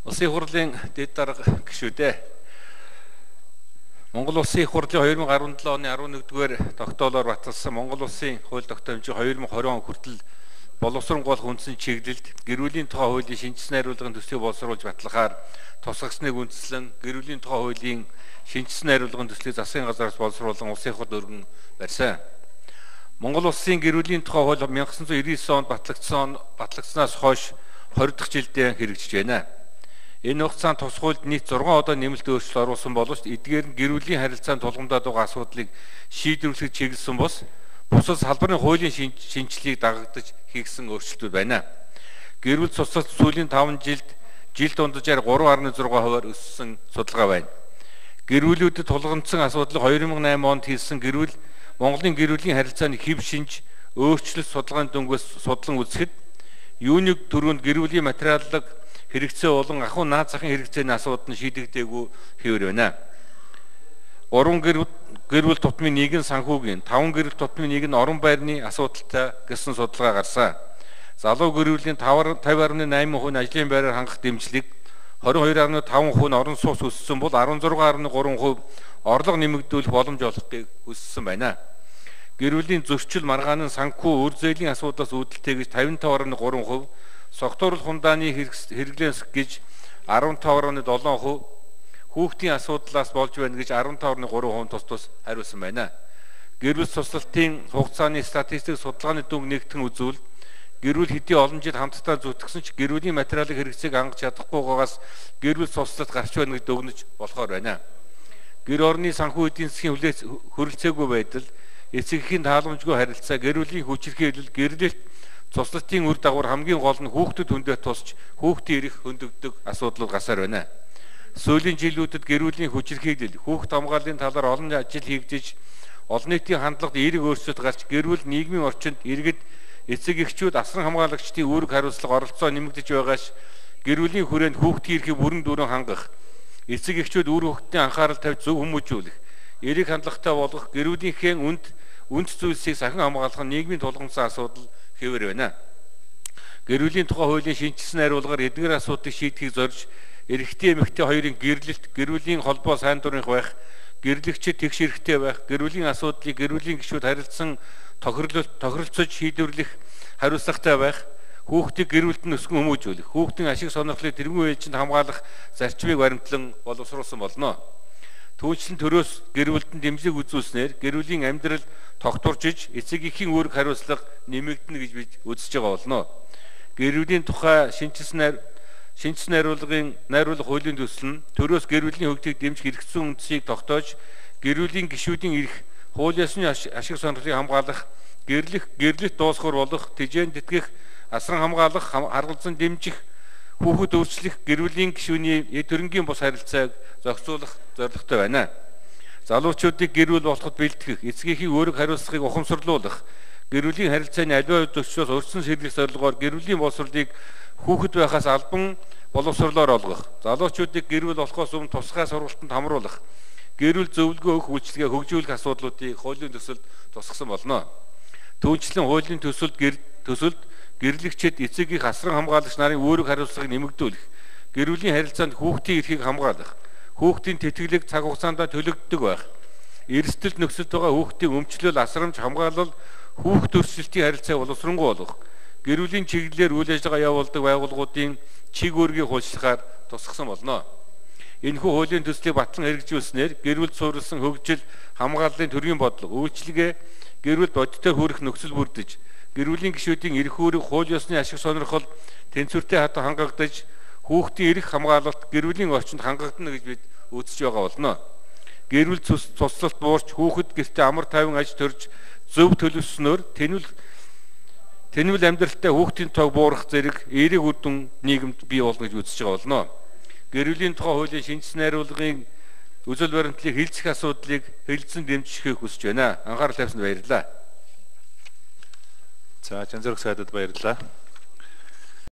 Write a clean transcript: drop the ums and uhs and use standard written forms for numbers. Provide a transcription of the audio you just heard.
Улсын их хурлын дэд дарга гишүүдээ. Монгол Улсын их хурлын 2017 оны 11-р тогтоолоор баталсан Монгол Улсын хууль тогтоомжийн 2020 он хүртэл боловсронгоолох үндсэн чиглэлд гэр бүлийн тухай хуулийн шинжилсэн хариулгын төслийг боловсруулж батлахаар тусгагчныг үндэслэн гэр бүлийн тухай хуулийн шинжилсэн хариулгын төслийг засгийн газараас боловсруулан Улсын их хурд өргөн барьсан. Монгол Улсын гэр бүлийн тухай хууль 1999 онд батлагдсанаас хойш 20 дахь жилдээ хэрэгжиж байна. Энэ хугацаанд тус хуульд нийт 6 удаа нэмэлт өөрчлөлт оруулсан боловч эдгээр нь гэр бүлийн харилцаанд тулгамдаад байгаа асуудлыг шийдвэрлэхэд чиглэсэн бус бусад салбарын хуулийн шинжилгээг дагагдаж хийгсэн өөрчлөлтүүд байна. Гэр бүл цуцлалт сүүлийн 5 жил дунджаар 3.6%-аар өссөн судалгаа байна. Гэр бүлүүдэд тулгамдсан асуудлыг 2008 онд хийсэн гэр бүл Монголын гэр бүлийн харилцааны хэв шинж өөрчлөлт судалгааны дүнгээс судлан үзэхэд юуник төрөнд гэр бүлийн материаллаг хэрэгцээ болон ахуй наад захын хэрэгцээний асуудал нь шийдэгдээгүй хэвээр байна. 3 гэр бүл тутмын нэг нь санхүүгийн, 5 гэр бүл тутмын нэг нь орон байрны асуудалтай гэсэн судалгаа гарсан. Залуу гэр бүлийн 50.8% нь ажлын байраар хангах дэмжлэг, 22.5% нь орон сууц өссөн бол 16.3% орлого нэмэгдүүлэх боломж олохыг хүссэн байна. Гэр бүлийн зөрчил маргааны санхүү үр зээлийн асуудлаас үүдэлтэй гэж 55.3%, согтууруулах хундааны хэрэглээс гэж 15.7%, хүүхдийн асуудлаас болж байна гэж 15.3% тус хариулсан байна. Гэр бүл цуцлалтын хугацааны статистик судалгааны дүнг нэгтгэн үзвэл гэр бүл хэдийн олон жил хамтдаа зүтгэсэн ч гэр бүлийн материалын хэрэгцээг хангаж чадахгүйгаас гэр бүл цуцлалт гарч байна гэж дүгнэж болохоор байна. Гэр орны санхүү эдийн засгийн хөрөлцөөгүй байдал, эцэг эхийн тааламжгүй харилцаа, гэр бүлийн хүчирхийлэл, гэрлэлт цуцлалтын үр дагавар хамгийн гол нь хүүхдэд хүндээ тусч хүүхдийн эрх хөндөгдөг асуудлууд гасаар байна. Сүүлийн жилүүдэд гэр бүлийн хүчирхийлэл, хүүхд хамгааллын талаар олон ажил хийгдэж, олон нийтийн хандлагад эерэг өөрчлөлт гарч гэр бүл нийгмийн орчинд иргэд эцэг эхчүүд асран хамгаалагчдын үүрэг хариуцлага оролцоо нэмэгдэж байгаач гэр бүлийн хүрээнд хүүхдийн эрхийг бүрэн дүүрэн хангах, эцэг эхчүүд үр хүүхдийн анхаарал тавьж зөв хүмүүжүүлэх, эерэг хандлагатай болгох, гэр бүлийнхээ үнд зүйлсийг сахин хамгаалах нь нийгмийн тулгамдсан асуудал хэвээр байна. Гэр бүлийн тухай хуулийн шинжилсэн хариулгаар эдгээр асуудлыг шийдэхийг зорж эрэгтэй эмэгтэй хоёрын гэрлэлт, гэр бүлийн холбоо сайн дурынх байх, гэрлэгчид тэгш эрхтэй байх, гэр бүлийн асуудлыг гэр бүлийн гишүүд харилцан тохиролцож шийдвэрлэх хариуцлагатай байх, хүүхдийг гэр бүлд нь өсгөн хүмүүжүүлэх, хүүхдийн ашиг сонирхлыг тэргүй ээлжинд хамгаалах зарчмыг баримтлан боловсруулсан болно. Түүнчлэн төрөөс гэр бүлд нь дэмжлэг үзүүлснээр гэр бүлийн амьдрал тогтворжиж эцэг эхийн үүрэг хариуцлага нэмэгдэнэ гэж бид үзэж байгаа болно. Гэр бүлийн тухай шинжилсэн найруулга хуулийн төсөл нь төрөөс гэр бүлийн хөгжлийг дэмжих хэрэгцсэн үндсийг тогтоож гэр бүлийн гишүүдийн эрх, хууль ёсны ашиг сонирхлыг хамгаалах, гэрлэлт дуусгар болох, тэжээн тэтгэх, асран хамгаалах, харгалзан дэмжих, хүүхэд өөрчлөх, гэр бүлийн гишүүний төрөнгийн бус харилцааг зохицуулах зорилготой байна. Залуучуудыг гэр бүл болоход бэлтгэх, эцгийн үүрэг хариуцлагыг ухамсарлуулах, гэр бүлийн харилцааны аливаа төвчөөс өрсөн сэргийлэх зорилгоор гэр бүлийн боловсролыг хүүхэд байхаас албан боловсрлоор олгох, залуучуудыг гэр бүл болохоос өмнө тусгай сургалтанд хамруулах, гэр бүл зөвлөгөө өгөх үйлчилгээ хөгжүүлэх асуудлуудыг хуулийн төсөлд тусгасан болно. Түүнчлэн хуулийн төсөлд гэрлэгчид эцэг их асран хамгаалагч нарын үүрэг хариуцлагыг нэмэгдүүлэх, гэр бүлийн харилцаанд хүүхдийн эрхийг хамгаалах, хүүхдийн тэтгэлэг цаг хугацаанд төлөгддөг байх, эрсдэлт нөхцөлд байгаа хүүхдийн өмчлөл, асрамж, хамгаалал, хүүхд өрсөлтийн харилцааг боловсронгуй болгох, гэр бүлийн чиглэлээр үйл ажиллагаа явуулдаг байгууллагуудын чиг үүргийг хуульчлахаар тусгасан болно. Энэхүү хуулийн төслийг батлан хэрэгжүүлснээр гэр бүл суурилсан хөгжил, хамгааллын төрийн бодлого, үйлчилгээ, гэр бүл бодиттой хүрэх нөхцөл бүрдэж, гэр бүлийн гишүүдийн эрх үүрэг, хууль ёсны ашиг сонирхол тэнцвэртэй хатан хангагдаж, хүүхдийн эрх хамгаалалт гэр бүлийн орчинд хангагдана гэж бид үзэж байгаа болно. Гэр бүл цуцлалт буурч, хүүхэд гэртээ амар тайван аж төрж зөв төлөвлөснөөр тэнвэл амьдралтай хүүхдийн тог буурах зэрэг эерэг үр дүн нийгэмд бий болно гэж үзэж байгаа болно. Гэр бүлийн тухай хуулийн шинжилсэн хариулгын үзэл баримтлалыг хилцэх асуудлыг хэлэлцэн дэмжихийг хүсэж байна. Анхаарал тавьсанд баярлалаа. За, Жанзөрөх сайдад баярлалаа.